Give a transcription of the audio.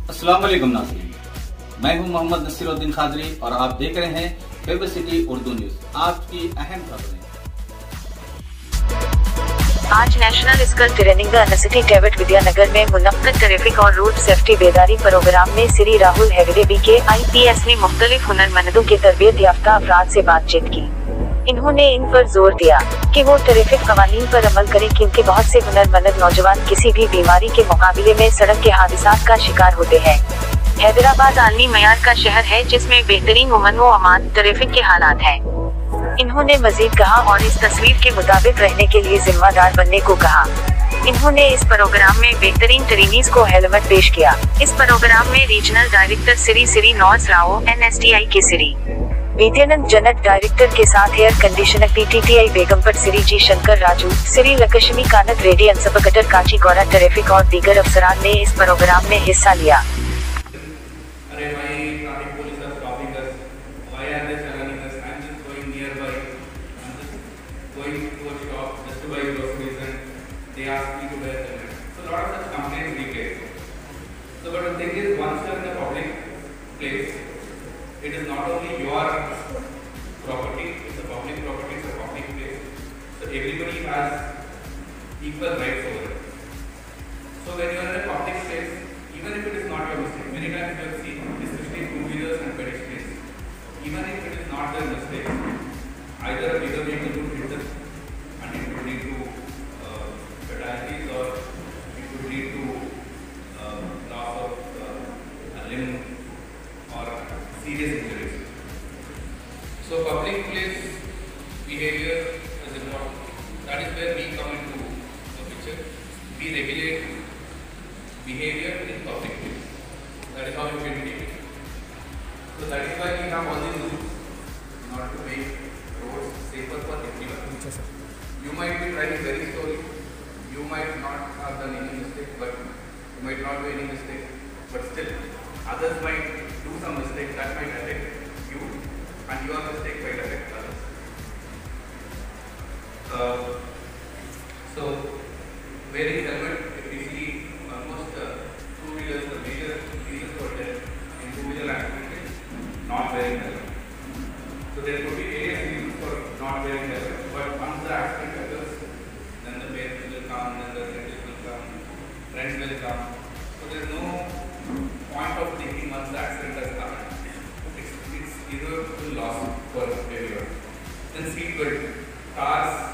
अस्सलाम वालेकुम नाज़रीन, मैं हूं मोहम्मद नसीरुद्दीन खादरी और आप देख रहे हैं फेबर सिटी उर्दू न्यूज। आज की अहम खबरें। आज नेशनल स्किल ट्रेनिंग सिटी डेविड विद्यानगर में मुनक्किद ट्रैफिक और रोड सेफ्टी बेदारी प्रोग्राम में श्री राहुल हेगड़े BK IPS ने मुख्तलिफ हुनरमंदों के तरबियत याफ्ता अफराद से बातचीत की। इन्होंने इन पर जोर दिया कि वो ट्रैफिक कवानीन पर अमल करें, क्योंकि बहुत से हुनरमंद नौजवान किसी भी बीमारी के मुकाबले में सड़क के हादसात का शिकार होते हैं। हैदराबाद आलमी मयार का शहर है, जिसमें बेहतरीन अमन व अमान ट्रैफिक के हालात हैं। इन्होंने मजीद कहा और इस तस्वीर के मुताबिक रहने के लिए जिम्मेदार बनने को कहा। इन्होंने इस प्रोग्राम में बेहतरीन ट्रेनीज को हेलमेट पेश किया। इस प्रोग्राम में रीजनल डायरेक्टर श्री नॉर्स राव NSTI के श्री विद्यानंद जनरल डायरेक्टर के साथ air conditioner PTTI Begumpet Shri G Shankar Raju, Shri Lakshmikant Reddy, inspector Kachiguda traffic और दीगर अफसरान ने इस प्रोग्राम में हिस्सा लिया। But the thing is, once you are in a public place, it is not only your property, it's a public property, it's a public place. So everybody has equal rights over it. So when you are in a public place, even if it is not your mistake, many times you have seen, especially two-wheelers and pedestrians, even if it is not their mistake, either a bigger vehicle would hit them and it would lead to fatalities, or it would lead to loss of a limb or serious injuries. So public place behavior is important. That is where we come into the picture. We regulate behavior in public place. That is how you can take it. So that is why we have all these rules in order to make roads safer for everyone. You might be driving very slowly. You might not have done any mistake, but you might not do any mistake, but still others might do some mistake that might affect you, and your mistake might affect others. So wearing helmet, if you see almost two-wheelers, the major reasons for death in two-wheeler accidents, not wearing helmet. So there could be various reasons for not wearing helmet, but once the accident occurs, then the parents will come, then the relatives will come, friends will come. So there is no point of thinking once the accident has happened. It's irreversible loss for everyone. Then seat belt. Cars